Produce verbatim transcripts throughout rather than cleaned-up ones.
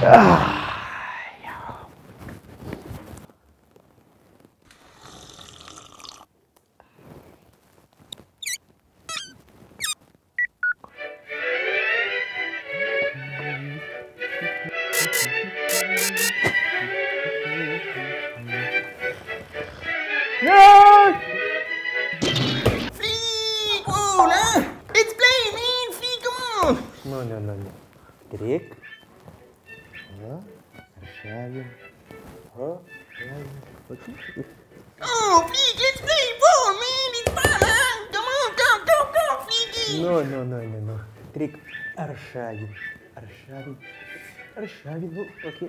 No, no, no, no. Тrik. О, Аршавин. О, Аршавин. Oh, Fleek, let's play ball, man. It's fun, man. Come on, go, go, go, Fleeky. No, no, no, no, no. Трик. Аршавин. Аршавин. Аршавин. Ну, окей.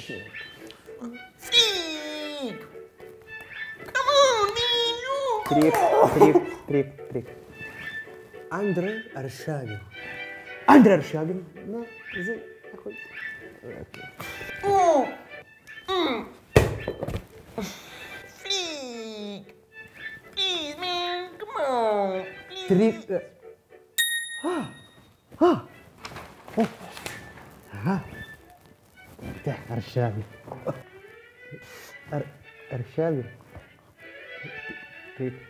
Fleek. Come on, man. You. Трик, трик, трик, трик. Андрей Аршавин. Андрей Аршавин. На, за такой. Окей. Oh. Mm. Fleek. Please, man. Come on. Please. Трик. э, А! А! О! Ага. Так, Аршавин. Ар... Аршавин. Трик.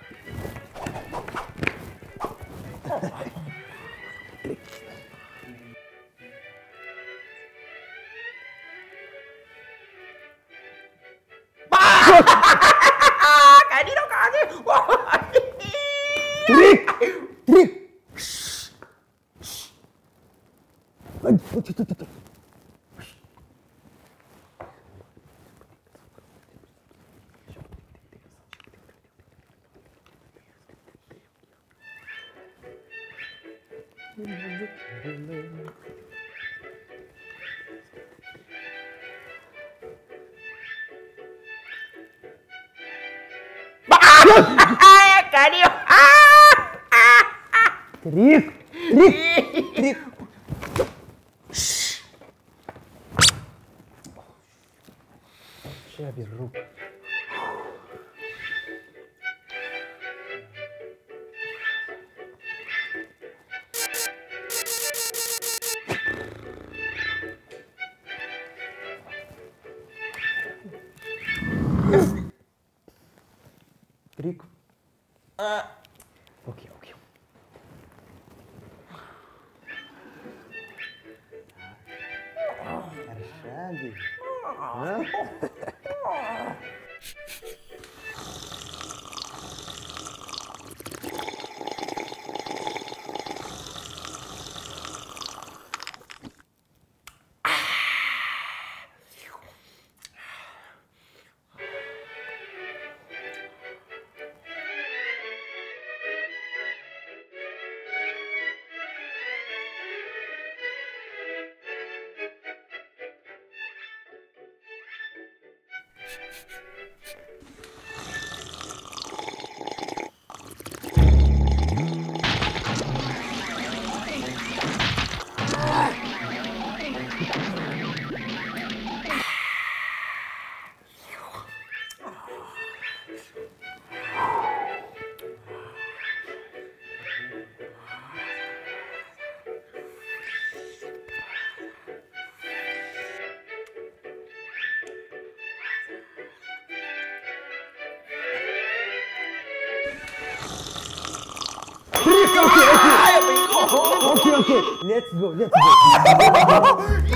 Cái đi đâu cả chứ. Трик! Трик! Ай, вот это, это. Cái đi. Трик! Трик! Трик! Сейчас беру. Трик. Окей, окей. Аршавин. А? Okay, okay, let's go, let's go.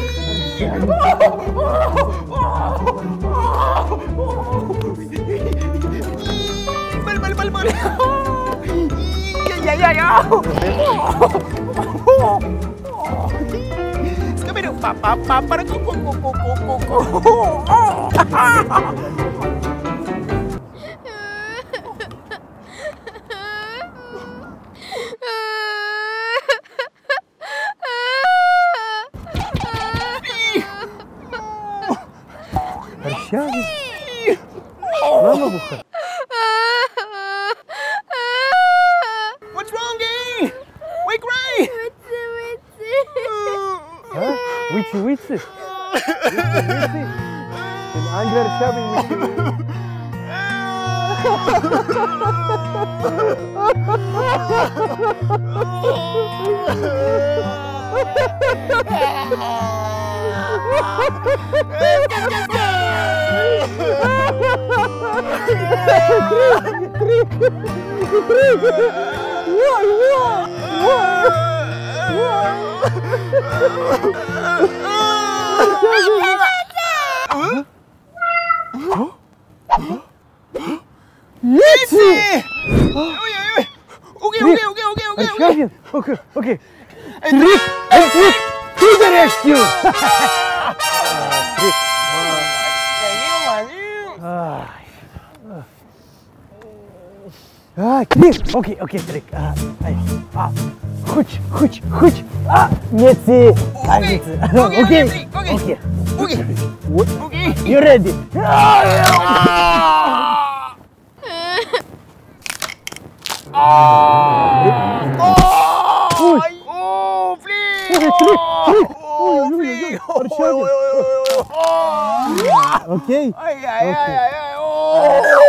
Balik, balik, balik, balik. Ya, ya, ya. Sekarang duduk papa, papa, kuku, kuku, kuku, kuku. Аршавин. Мама буха. What's wrong, Gay? Wake Ray. А? Выйти, выйти. Выйти, выйти. Андрей Аршавин, выйти. Trik, trik. Woi, woi, Mitzi! Oké, oké, oké, oké, oké. Arshawin, oké, oké. Trik, een trik. Trik de rescue. Trik. Ah, trik. Oké, oké, trik. Ah, ah. Goed, goed, goed. Ah, Mitzi. Ah, Mitzi. Oké, Oké, oké, oké. oké. Oké, oké. You ready? Oh, oh, Flick! Trik, trik, trik. Oh, Flick! Arshawin. Oké. Ay, ay, ay, ay, ay. Oh!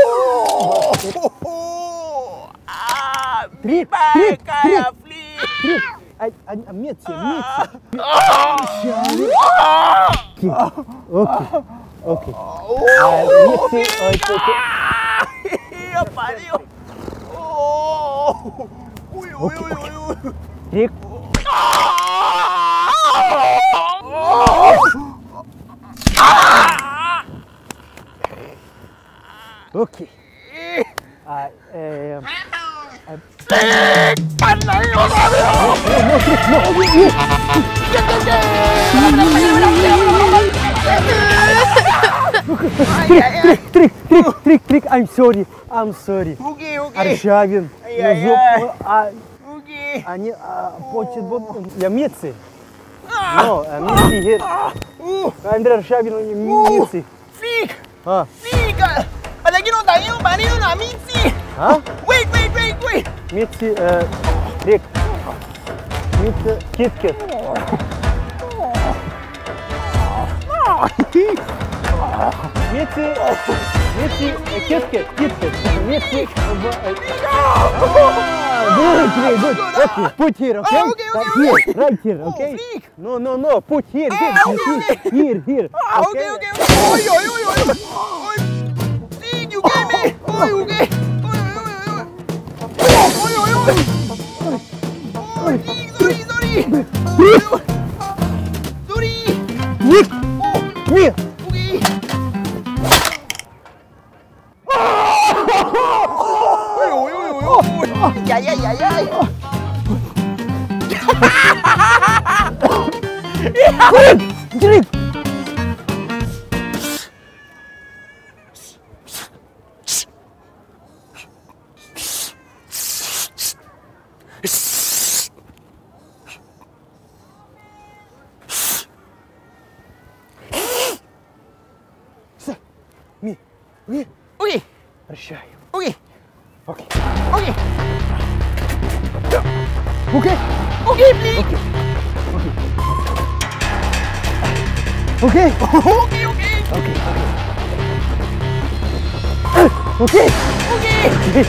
Ah, Trik, baik trik, kaya, trik. Flick! Trik. Ay, ay, Mitzi, Mitzi. Oké, oké. Mitzi, oké, oké. Apa ni? Oh! Ui, ui, ui, ui, ui. Trik. Oké. Ah, eh, Pandai orang ni. no, Trik, no. Trik, trik, trik, trik, trik. I'm sorry, I'm sorry. Okey, okey. Аршавин, Ай-яй-яй. зуб, а Okey. они а, почти вот я Митси. No, uh, Mitzi here. Uh, Andrei Arshawin, uh, Mitzi. Flick! Ah, Flick! Ada lagi orang tanya, mana you nak Mitzi? ah, Wait, wait, wait, wait! Mitzi, uh, Trik. Mitzi, KitKat. Mitzi, Mitzi, KitKat, KitKat. Mitzi, good, good, good. Okay, put here, okay? Oh, okay, okay, Here, okay. right here, Oh, okay? Flick. No, no, no, put here, here, Ah, okay, here, okay. here, here. Ah, okay, okay, okay. Oi, oi, oi, oi. Oi. Flick, you get me. Oi, okay. Oi, oi, oi, oi. Oi, oi, oi. Oi, Flick, sorry, sorry. Sorry. Nick, here. Okay. Oi, oi, oi, oi, oi. Ya, ya, ya, ya. Trik, Trik. Me, me, Okay, Arshawin. okay, Okay, okay. okay, Okay, Flick. okay, okay, Okay, okay. okay, okay, Okay. okay.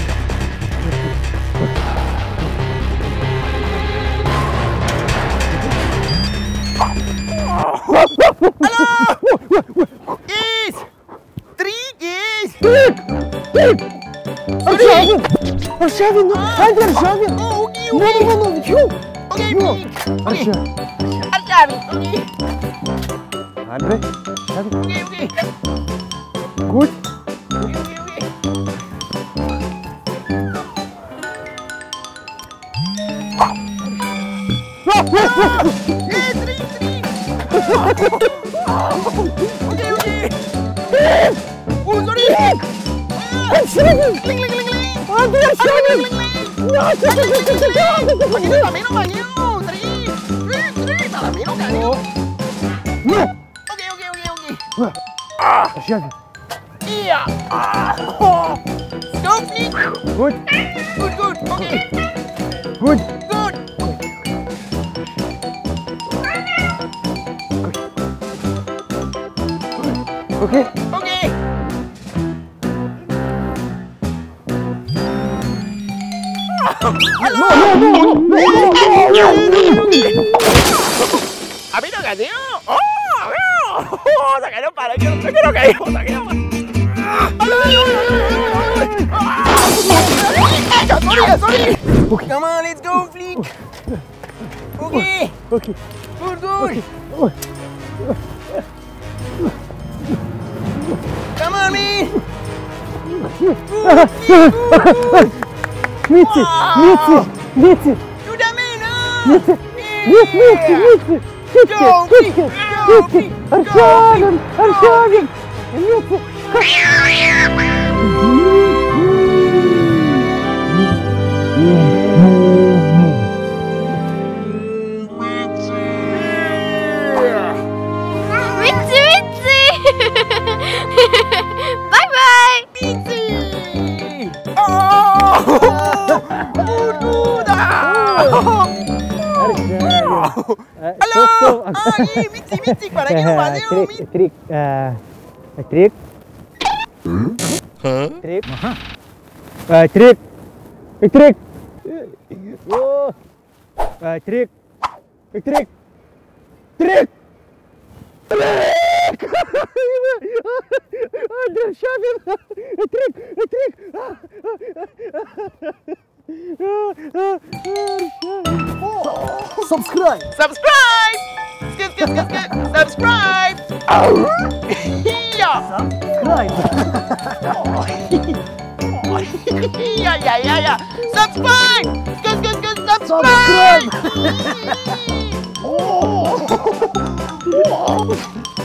Yes. Three, yes. Trik, Trik. Arshawin, Arshawin, no, Andrei Arshawin. Oh, okay, No, okay. no, no, no, you. Okay, No. Flick. Okay. Arshawin. Arshawin. Okay. Andrei, Arshawin. Okay, okay. Good. Okay, okay, okay. Yes, three, three. Okay, okay. Oh, sorry. Arshawin. Ling, ling, ling, ling. Andrei Arshawin. Ling, ling, ling. No, Aquí no también no baño. Three, three, three. También no baño. no. Okay, okay, okay, okay. Arshawin. Yeah. Ah. Go, Flick. Good, Good, good. Okay. good. Good. Okay. Okay. No, no, no, no, no. ¿Ha visto que tío? ¡Oh! Oh, sakit nampak lagi. Sakit nampak. Sakit nampak. Sorry, sorry. Okay. Come on, let's go, Flick. Okay. Okay. Good, good. Come on, man. Good, good, good. Mitzi, Mitzi, Mitzi. Do that, man. Mitzi, Mitzi, Mitzi, Mitzi. Go, Flick. Go, Mitzi, Flick. I'm Go, jogging, Flick. I'm Go. jogging. Mitzi. Mitzi, Mitzi! Bye bye! Mitzi. Oh, good, good. Ah. Halo. Ah, ini Mitzi, Mitzi. Pada kita mana? Trik, trik, uh, trik. Trik. Uh, trik. Trik. Oh. Uh, trik. Trik. Trik. Trik. Ada syabir. Trik, trik. Subscribe. Subscribe. Skip, skip, skip, skip. Subscribe. Iya. Subscribe. Iya, iya, iya, iya. Subscribe. Skip, skip, skip. Subscribe. Subscribe.